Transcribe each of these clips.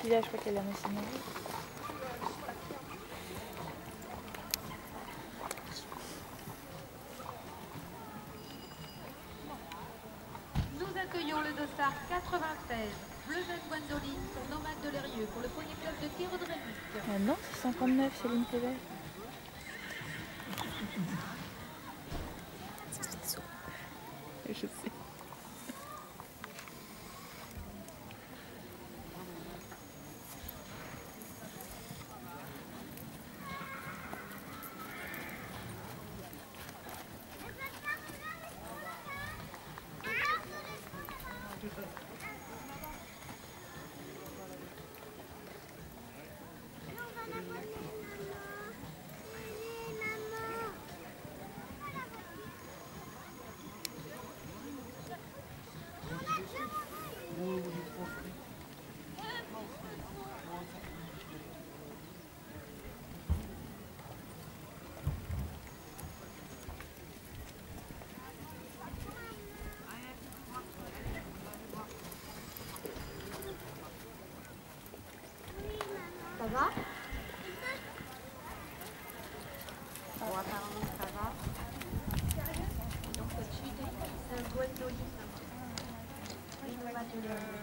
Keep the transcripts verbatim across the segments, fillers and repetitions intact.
Celui-là, je crois qu'elle a la machinerie. Nous accueillons le dossard quatre-vingt-seize. Bleu Jeune Gwendoline pour Nomade de l'Érieux pour le Poney Club de tir de Rémus. Ah non, c'est cinquante-neuf, Céline Pévert. Je sais. Ça va? Bon, apparemment ça va. Donc cette suite est Gwendoline. Et Nomade de l'Érieux.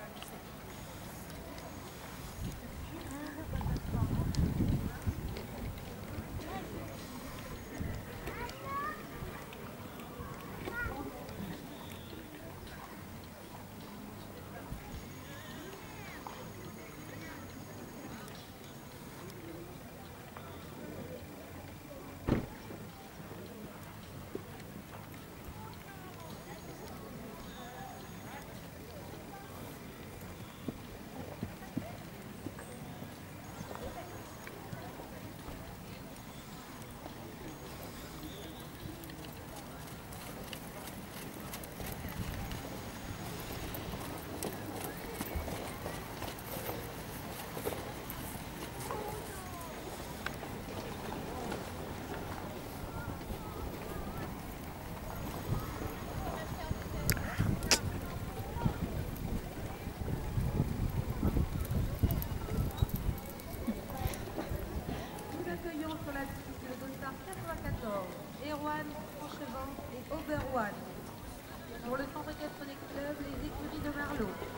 Sur la piste le dossard quatre-vingt-quatorze, Erwan, Franchevent et Oberwan. Pour le centre quatre Poney Club, les écuries de Marlot.